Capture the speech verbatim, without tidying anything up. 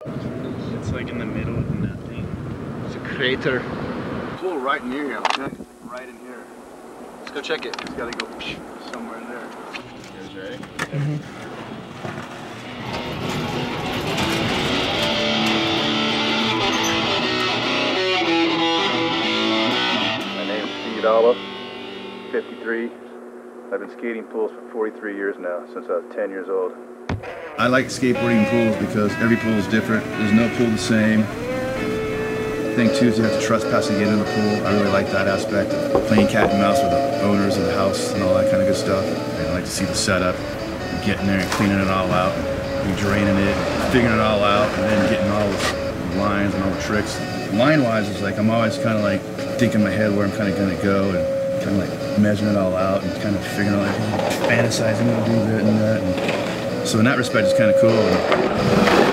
It's like in the middle of that thing. It's a crater. Pool right near you, okay? Right in here. Let's go check it. It's gotta go somewhere in there. You guys ready? Mm-hmm. My name's Steve Alba, fifty-three. I've been skating pools for forty-three years now, since I was ten years old. I like skateboarding pools because every pool is different. There's no pool the same. The thing too is you have to trespass to get in the pool. I really like that aspect of playing cat and mouse with the owners of the house and all that kind of good stuff. And I like to see the setup, getting there and cleaning it all out, and draining it, figuring it all out, and then getting all the lines and all the tricks. Line-wise, it's like I'm always kind of like thinking in my head where I'm kind of going to go and kind of like measuring it all out and kind of figuring out, like, fantasizing a little bit and that. And so in that respect, it's kind of cool.